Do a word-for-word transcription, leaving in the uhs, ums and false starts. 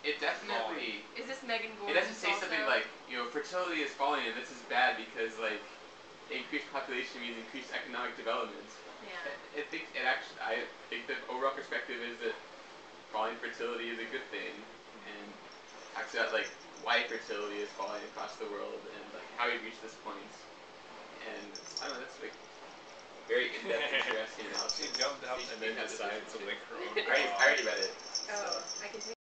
it definitely... Is this Megan It Gordon doesn't say also? something like, you know, fertility is falling and this is bad because, like, increased population means increased economic development. Yeah. I, I think it actually, I think the overall perspective is that falling fertility is a good thing, and talks about, like, why fertility is falling across the world and, like, how we reached this point. And, I don't know, that's, like, very in-depth, interesting analysis. She jumped out Speaking and then of decided to efficiency. lick her own I already, I already read it. Oh, So. I can take